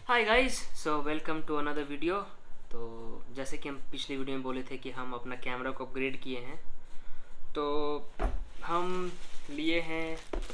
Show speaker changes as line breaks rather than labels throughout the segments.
Hi guys, so welcome to another video. तो जैसे कि हम पिछली वीडियो में बोले थे कि हम अपना कैमरा को अपग्रेड किए हैं, तो हम लिए हैं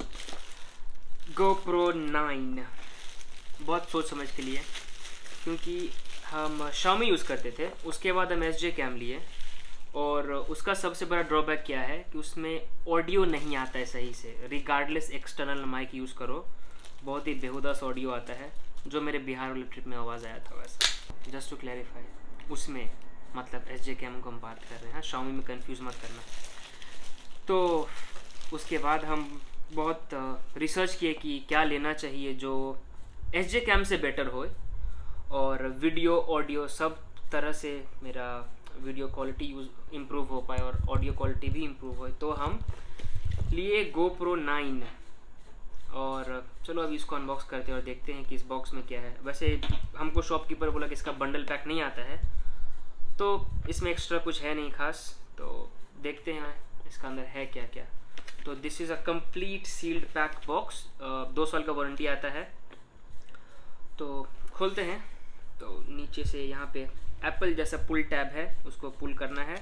GoPro 9। बहुत सोच समझ के लिए, क्योंकि हम Xiaomi यूज़ करते थे, उसके बाद हम SJ कैम लिए और उसका सबसे बड़ा ड्रॉबैक क्या है कि उसमें ऑडियो नहीं आता है सही से। रिगार्डलेस एक्सटर्नल माइक यूज़ करो, बहुत ही बेहुदा ऑडियो आता है, जो मेरे बिहार वाले ट्रिप में आवाज़ आया था वैसा। जस्ट टू क्लैरिफाई, उसमें मतलब SJ कैम को हम बात कर रहे हैं, Xiaomi में कंफ्यूज मत करना। तो उसके बाद हम बहुत रिसर्च किए कि क्या लेना चाहिए जो SJ कैम से बेटर हो, और वीडियो ऑडियो सब तरह से मेरा वीडियो क्वालिटी इम्प्रूव हो पाए और ऑडियो क्वालिटी भी इम्प्रूव हो। तो हम लिए GoPro 9। और चलो अभी इसको अनबॉक्स करते हैं और देखते हैं कि इस बॉक्स में क्या है। वैसे हमको शॉपकीपर बोला कि इसका बंडल पैक नहीं आता है, तो इसमें एक्स्ट्रा कुछ है नहीं खास। तो देखते हैं इसका अंदर है क्या क्या। तो this is a complete sealed pack box. 2 साल का वारंटी आता है। तो खोलते हैं। तो नीचे से यहाँ पे एप्पल जैसा पुल टैब है, उसको पुल करना है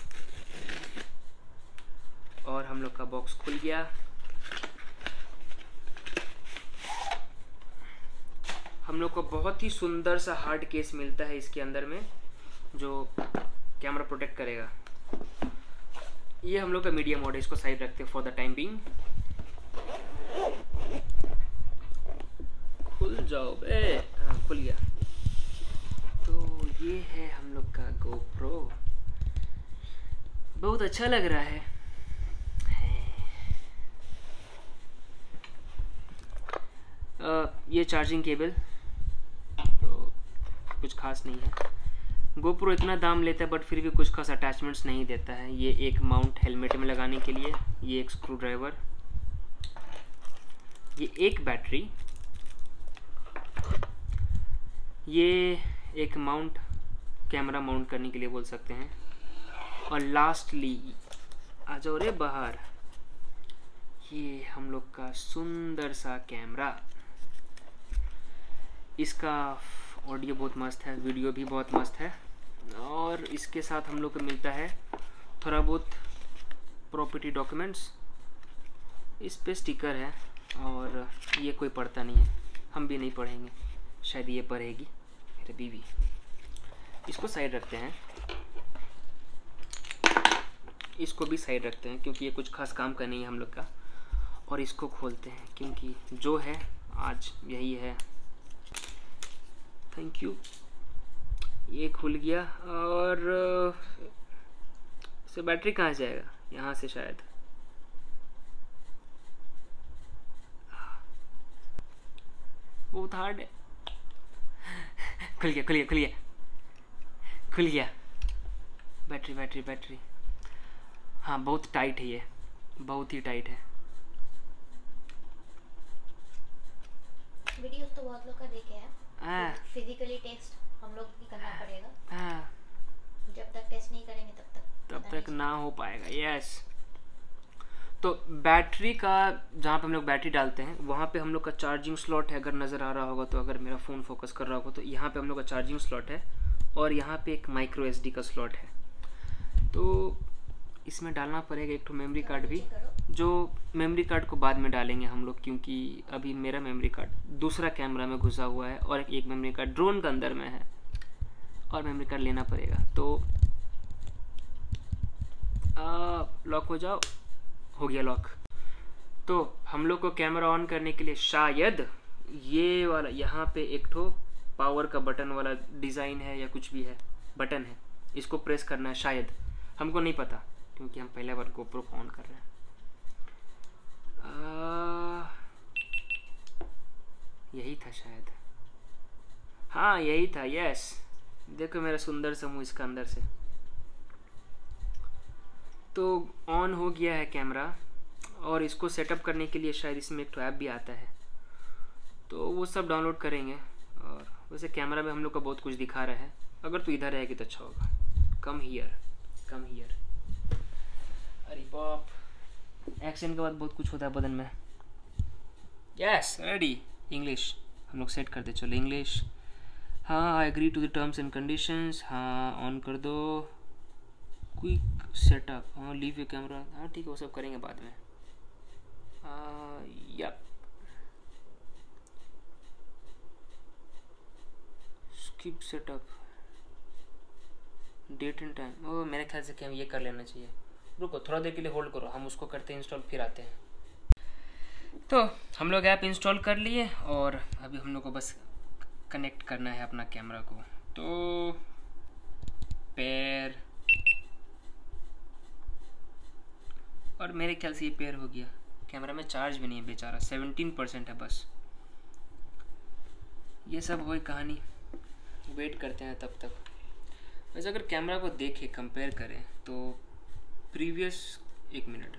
और हम लोग का बॉक्स खुल गया। हम लोग को बहुत ही सुंदर सा हार्ड केस मिलता है इसके अंदर में, जो कैमरा प्रोटेक्ट करेगा। ये हम लोग का मीडियम मोड है, इसको साइड रखते हैं फॉर द टाइम बीइंग। खुल जाओ बे। हाँ, खुल गया। तो ये है हम लोग का GoPro। बहुत अच्छा लग रहा है। ये चार्जिंग केबल तो कुछ खास नहीं है। GoPro इतना दाम लेता है बट फिर भी कुछ खास अटैचमेंट्स नहीं देता है। ये एक माउंट हेलमेट में लगाने के लिए, ये एक स्क्रू ड्राइवर, ये एक बैटरी, ये एक माउंट कैमरा माउंट करने के लिए बोल सकते हैं, और लास्टली आ जाओ रे बाहर, ये हम लोग का सुंदर सा कैमरा। इसका ऑडियो बहुत मस्त है, वीडियो भी बहुत मस्त है, और इसके साथ हम लोग को मिलता है थोड़ा बहुत प्रॉपर्टी डॉक्यूमेंट्स। इस पे स्टिकर है और ये कोई पढ़ता नहीं है, हम भी नहीं पढ़ेंगे, शायद ये पढ़ेगी मेरी बीवी। इसको साइड रखते हैं, इसको भी साइड रखते हैं क्योंकि ये कुछ खास काम का नहीं है हम लोग का। और इसको खोलते हैं क्योंकि जो है आज यही है। Thank you. ये खुल गया। और इसे बैटरी कहाँ से जाएगा? यहाँ से शायद। बहुत हार्ड है। खुल गया खुल गया खुल गया खुल गया। बैटरी बैटरी बैटरी, हाँ बहुत टाइट है, ये बहुत ही टाइट है।
वीडियोस तो बहुत लोग का देखे हैं, फिजिकली टेस्ट हम लोग भी करना पड़ेगा। जब तक टेस्ट नहीं करेंगे तब तक
ना हो पाएगा। यस। तो बैटरी का जहाँ पे हम लोग बैटरी डालते हैं वहाँ पे हम लोग का चार्जिंग स्लॉट है, अगर नज़र आ रहा होगा तो, अगर मेरा फ़ोन फोकस कर रहा होगा तो यहाँ पे हम लोग का चार्जिंग स्लॉट है, और यहाँ पे एक माइक्रो SD का स्लॉट है। तो इसमें डालना पड़ेगा एक तो मेमोरी कार्ड भी, जो मेमोरी कार्ड को बाद में डालेंगे हम लोग, क्योंकि अभी मेरा मेमोरी कार्ड दूसरा कैमरा में घुसा हुआ है और एक मेमोरी कार्ड ड्रोन के अंदर में है, और मेमोरी कार्ड लेना पड़ेगा। तो लॉक हो जाओ। हो गया लॉक। तो हम लोग को कैमरा ऑन करने के लिए शायद ये वाला यहाँ पे एक ठो पावर का बटन वाला डिज़ाइन है या कुछ भी है, बटन है, इसको प्रेस करना है शायद, हमको नहीं पता क्योंकि हम पहले बार GoPro को ऑन कर रहे हैं। यही था शायद, हाँ यही था। यस, देखो मेरा सुंदर सा मुँह इसका अंदर से। तो ऑन हो गया है कैमरा, और इसको सेटअप करने के लिए शायद इसमें एक तो ऐप भी आता है, तो वो सब डाउनलोड करेंगे। और वैसे कैमरा में हम लोग का बहुत कुछ दिखा रहा है, अगर तू इधर रहेगी तो अच्छा होगा। Come here come here. अरे बाप, एक्शन के बाद बहुत कुछ होता है बदन में। Yes ready. इंग्लिश हम लोग सेट कर दे, चलो इंग्लिश हाँ, I agree to the terms and conditions. हाँ, ऑन कर दो। Quick setup. हाँ, लीव योर कैमरा। हाँ ठीक है, वो सब करेंगे बाद में। या skip setup, date and time. ओ मेरे ख्याल से क्या ये कर लेना चाहिए। रुको थोड़ा देर के लिए होल्ड करो, हम उसको करते हैं इंस्टॉल, फिर आते हैं। तो हम लोग ऐप इंस्टॉल कर लिए और अभी हम लोग को बस कनेक्ट करना है अपना कैमरा को। तो पेयर, और मेरे ख्याल से ये पेयर हो गया। कैमरा में चार्ज भी नहीं है बेचारा, 17% है बस। ये सब वही कहानी, वेट करते हैं तब तक। वैसे अगर कैमरा को देखें, कंपेयर करें तो प्रीवियस, एक मिनट,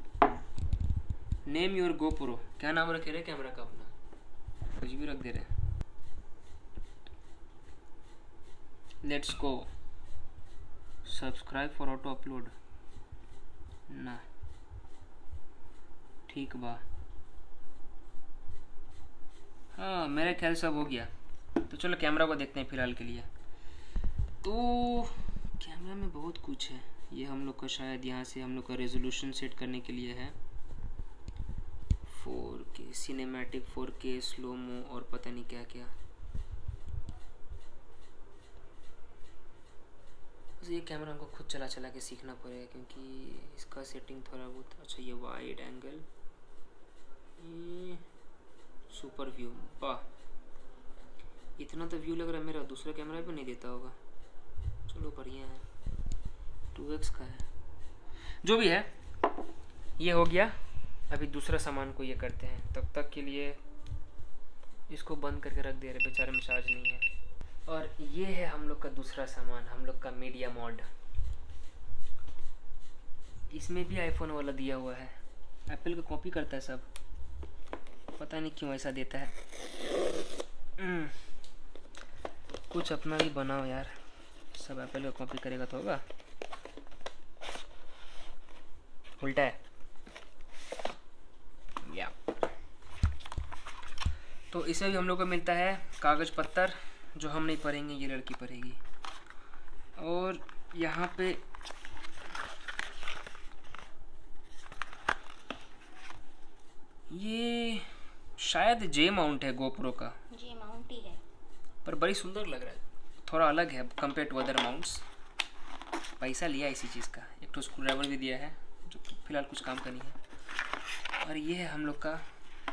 नेम योर गोप्रो, क्या नाम रखे रहे कैमरा का अपना, कुछ भी रख दे रहे। Let's go, subscribe for auto upload ना, ठीक बा। हाँ मेरे ख्याल सब हो गया। तो चलो कैमरा को देखते हैं फिलहाल के लिए। तो कैमरा में बहुत कुछ है। ये हम लोग का शायद यहाँ से हम लोग का रेजोल्यूशन सेट करने के लिए है, 4K सिनेमैटिक, 4K स्लोमो और पता नहीं क्या क्या। बस ये कैमरा हमको खुद चला चला के सीखना पड़ेगा क्योंकि इसका सेटिंग थोड़ा बहुत। अच्छा ये वाइड एंगल, सुपर व्यू, वाह इतना तो व्यू लग रहा है मेरा दूसरा कैमरा भी नहीं देता होगा। चलो बढ़िया है, 2x का है। जो भी है ये हो गया। अभी दूसरा सामान को ये करते हैं, तब तक के लिए इसको बंद करके रख दे रहे, बेचारे में चार्ज नहीं है। और ये है हम लोग का दूसरा सामान, हम लोग का मीडिया मॉड। इसमें भी आईफोन वाला दिया हुआ है, एप्पल का कॉपी करता है सब, पता नहीं क्यों ऐसा देता है। कुछ अपना भी बनाओ यार, सब एप्पल का कॉपी करेगा तो होगा, उल्टा है या। तो इसमें भी हम लोग को मिलता है कागज पत्तर, जो हम नहीं पढ़ेंगे, ये लड़की पढ़ेगी। और यहाँ पे ये शायद जे माउंट है गोप्रो का,
जे माउंट ही है,
पर बड़ी सुंदर लग रहा है, थोड़ा अलग है कंपेयर टू अदर माउंट्स। पैसा लिया इसी चीज़ का। एक तो स्क्रू ड्राइवर भी दिया है जो फिलहाल कुछ काम का नहीं है। और ये है हम लोग का,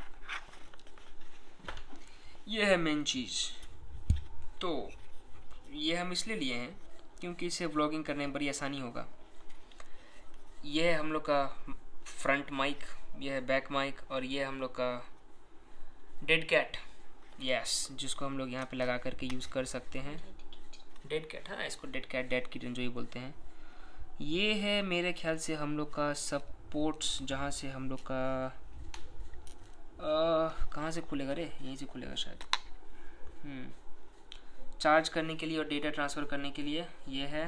ये है मेन चीज़। तो ये हम इसलिए लिए हैं क्योंकि इससे व्लॉगिंग करने में बड़ी आसानी होगा। ये है हम लोग का फ्रंट माइक, ये है बैक माइक, और ये हम लोग का डेड कैट, यस, जिसको हम लोग यहाँ पे लगा करके यूज़ कर सकते हैं। डेड कैट, हाँ इसको डेड कैट, डेड किटन जो ही बोलते हैं। ये है मेरे ख्याल से हम लोग का सब पोर्ट्स, जहाँ से हम लोग का कहाँ से खुलेगा रे, यहीं से खुलेगा शायद। चार्ज करने के लिए और डेटा ट्रांसफ़र करने के लिए ये है।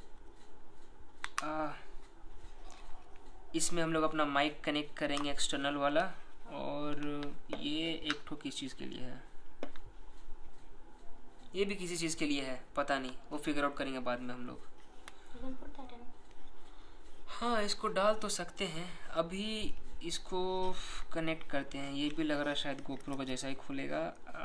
इसमें हम लोग अपना माइक कनेक्ट करेंगे एक्सटर्नल वाला, और ये एक ठो किस चीज़ के लिए है, ये भी किसी चीज़ के लिए है, पता नहीं, वो फिगर आउट करेंगे बाद में हम लोग। हाँ इसको डाल तो सकते हैं, अभी इसको कनेक्ट करते हैं। ये भी लग रहा है शायद गोप्रो का जैसा ही खुलेगा।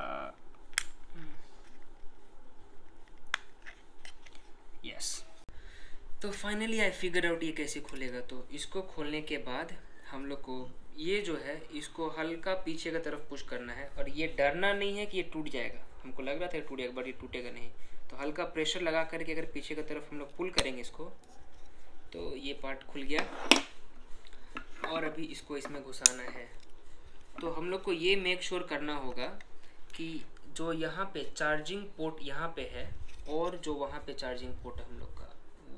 यस, तो फाइनली आई फिगर आउट ये कैसे खुलेगा। तो इसको खोलने के बाद हम लोग को ये जो है इसको हल्का पीछे की तरफ पुश करना है, और ये डरना नहीं है कि ये टूट जाएगा। हमको लग रहा था टूटेगा, बट ये टूटेगा नहीं। तो हल्का प्रेशर लगा करके अगर पीछे की तरफ हम लोग पुल करेंगे इसको, तो ये पार्ट खुल गया। और अभी इसको इसमें घुसाना है। तो हम लोग को ये मेक श्योर करना होगा कि जो यहाँ पे चार्जिंग पोर्ट यहाँ पे है, और जो वहाँ पे चार्जिंग पोर्ट है हम लोग का,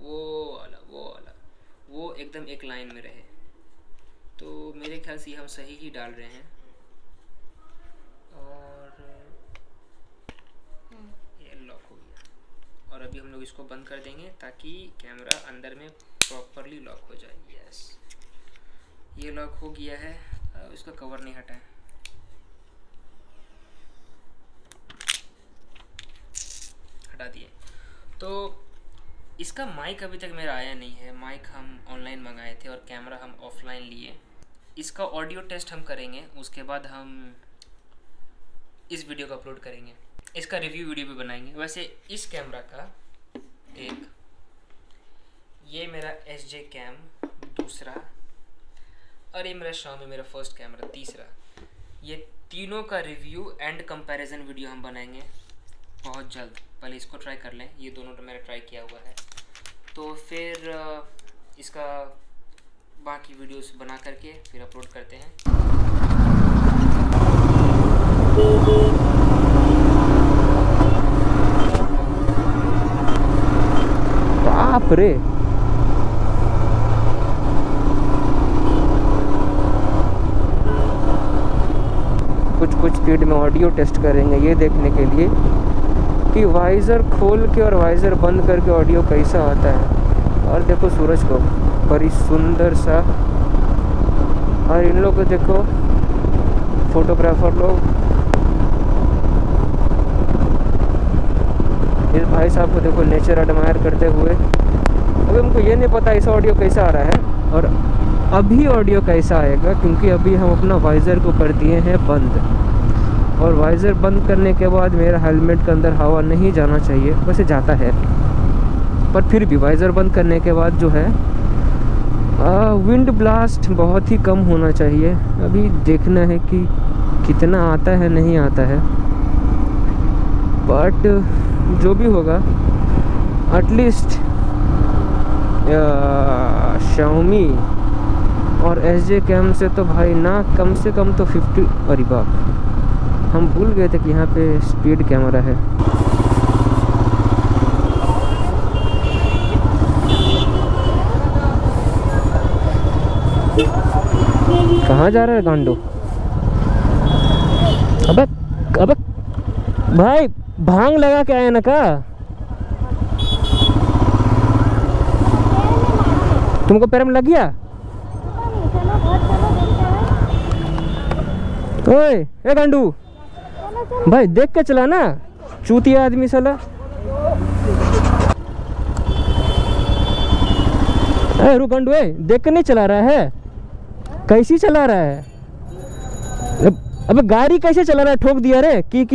वो एकदम एक लाइन में रहे। तो मेरे ख्याल से हम सही ही डाल रहे हैं। और ये लॉक हो गया, और अभी हम लोग इसको बंद कर देंगे ताकि कैमरा अंदर में प्रॉपरली लॉक हो जाए। यस, ये लॉक हो गया है। इसका कवर नहीं हटा है। हटा दिए। तो इसका माइक अभी तक मेरा आया नहीं है। माइक हम ऑनलाइन मंगाए थे और कैमरा हम ऑफलाइन लिए। इसका ऑडियो टेस्ट हम करेंगे, उसके बाद हम इस वीडियो को अपलोड करेंगे। इसका रिव्यू वीडियो भी बनाएंगे। वैसे इस कैमरा का एक, ये मेरा SJ कैम दूसरा, और ये मेरा Xiaomi मेरा फर्स्ट कैमरा तीसरा, ये तीनों का रिव्यू एंड कंपैरिजन वीडियो हम बनाएंगे बहुत जल्द। पहले इसको ट्राई कर लें, ये दोनों तो मैंने ट्राई किया हुआ है, तो फिर इसका बाकी वीडियोस बना करके फिर अपलोड करते हैं।
बाप रे, कुछ स्पीड में ऑडियो टेस्ट करेंगे ये देखने के लिए कि वाइज़र खोल के और वाइज़र बंद करके ऑडियो कैसा आता है। और देखो सूरज को, बड़ी सुंदर सा। और इन लोग को देखो, फोटोग्राफर लोग, इस भाई साहब को देखो नेचर एडमायर करते हुए। अभी हमको ये नहीं पता इस ऑडियो कैसा आ रहा है और अभी ऑडियो कैसा आएगा, क्योंकि अभी हम अपना वाइज़र को कर दिए हैं बंद। और वाइज़र बंद करने के बाद मेरा हेलमेट के अंदर हवा नहीं जाना चाहिए, वैसे जाता है, पर फिर भी वाइज़र बंद करने के बाद जो है विंड ब्लास्ट बहुत ही कम होना चाहिए। अभी देखना है कि कितना आता है नहीं आता है, बट जो भी होगा एटलीस्ट Xiaomi और SJ कैम से तो भाई ना कम से कम तो 50। अरे बाप, हम भूल गए थे कि यहाँ पे स्पीड कैमरा है। कहाँ जा रहा है गांडो? अबे अबे भाई, भांग लगा के आया ना का? तुमको पैर में लग गया? ओए ए गांडू भाई, देख के चला ना, चूतिया आदमी साला। ए रुक गांडू, देख के नहीं चला रहा है? कैसी चला रहा है? अबे गाड़ी कैसे चला रहा है? ठोक दिया रे की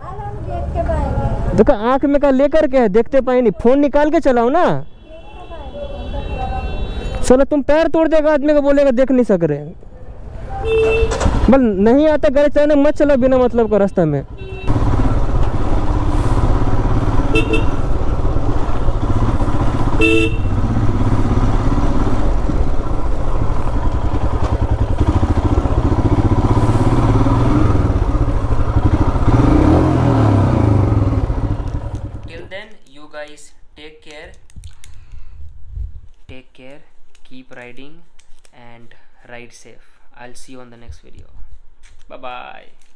देखो, आंख में का लेकर के देखते पाए नहीं, फोन निकाल के चलाओ ना। चलो तुम पैर तोड़ देगा आदमी को, बोलेगा देख नहीं सक रहे। बल नहीं आता गाड़ी चलाने, मत चला बिना मतलब का रास्ता में।
Till then, you guys take care, keep riding and ride safe. I'll see you on the next video. Bye bye.